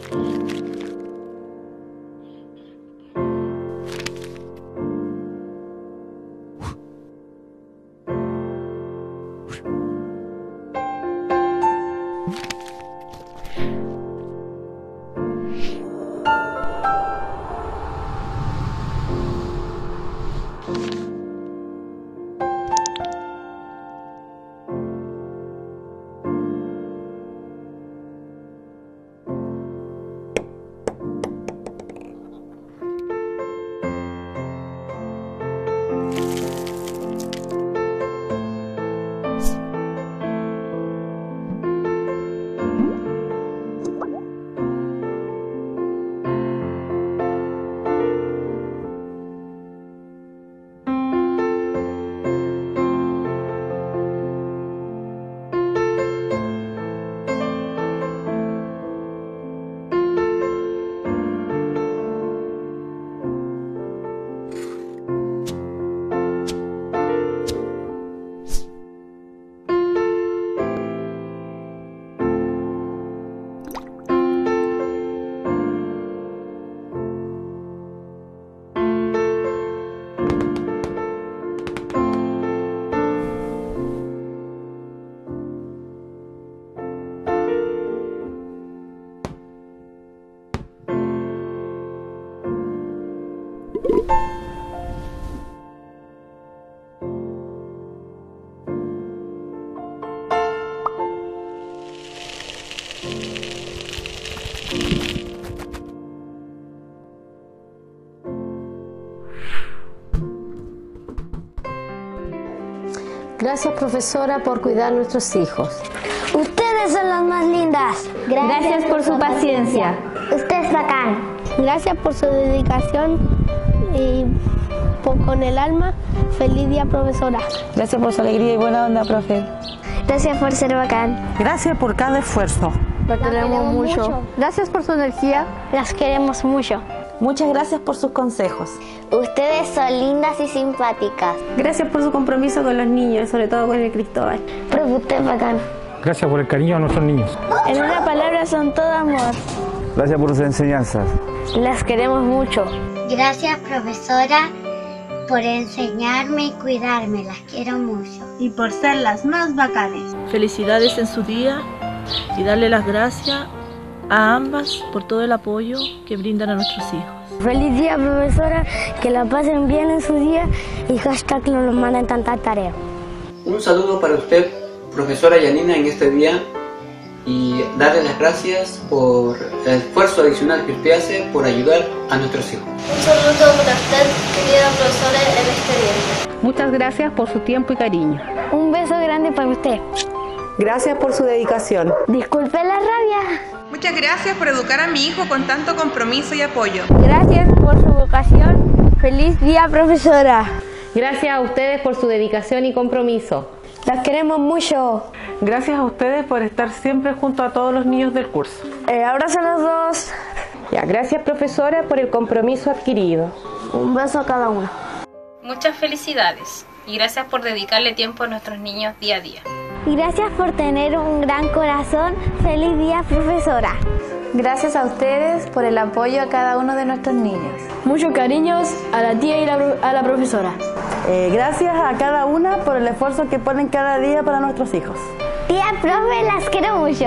Gracias, profesora, por cuidar a nuestros hijos. Ustedes son las más lindas. Gracias por su paciencia. Usted es bacán. Gracias por su dedicación y con el alma. Feliz día, profesora. Gracias por su alegría y buena onda, profe. Gracias por ser bacán. Gracias por cada esfuerzo. La queremos mucho. Gracias por su energía. Las queremos mucho. Muchas gracias por sus consejos. Ustedes son lindas y simpáticas. Gracias por su compromiso con los niños, sobre todo con el Cristóbal. Profe, usted es bacán. Gracias por el cariño a nuestros niños. En una palabra, son todo amor. Gracias por sus enseñanzas. Las queremos mucho. Gracias, profesora, por enseñarme y cuidarme. Las quiero mucho. Y por ser las más bacanes. Felicidades en su día y darle las gracias a ambas por todo el apoyo que brindan a nuestros hijos. Feliz día, profesora, que la pasen bien en su día y hashtag no nos manden tantas tareas. Un saludo para usted, profesora Yanina, en este día y darle las gracias por el esfuerzo adicional que usted hace por ayudar a nuestros hijos. Un saludo para usted, querida profesora, en este día. Muchas gracias por su tiempo y cariño. Un beso grande para usted. Gracias por su dedicación. Disculpe la rabia. Muchas gracias por educar a mi hijo con tanto compromiso y apoyo. Gracias por su vocación. Feliz día, profesora. Gracias a ustedes por su dedicación y compromiso. Las queremos mucho. Gracias a ustedes por estar siempre junto a todos los niños del curso. Abrazo a los dos. Gracias, profesora, por el compromiso adquirido. Un beso a cada uno. Muchas felicidades y gracias por dedicarle tiempo a nuestros niños día a día. Gracias por tener un gran corazón. Feliz día, profesora. Gracias a ustedes por el apoyo a cada uno de nuestros niños. Muchos cariños a la tía y a la profesora. Gracias a cada una por el esfuerzo que ponen cada día para nuestros hijos. Tía, profe, las quiero mucho.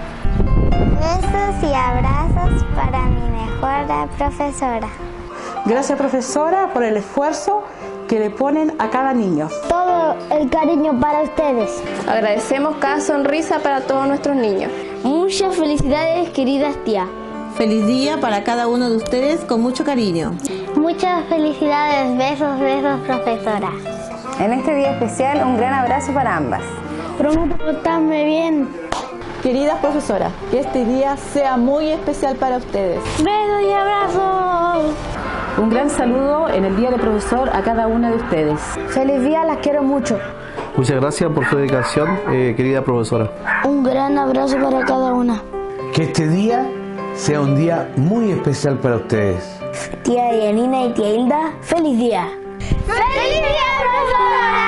Besos y abrazos para mi mejor profesora. Gracias, profesora, por el esfuerzo que le ponen a cada niño. Todo el cariño para ustedes. Agradecemos cada sonrisa para todos nuestros niños. Muchas felicidades, queridas tía. Feliz día para cada uno de ustedes con mucho cariño. Muchas felicidades, besos, besos, profesora. En este día especial, un gran abrazo para ambas. Prometo portarme bien. Queridas profesoras, que este día sea muy especial para ustedes. Besos y abrazos. Un gran saludo en el Día del Profesor a cada una de ustedes. Feliz día, las quiero mucho. Muchas gracias por su dedicación, querida profesora. Un gran abrazo para cada una. Que este día sea un día muy especial para ustedes. Tía Yanina y tía Hilda, feliz día. ¡Feliz día, profesora!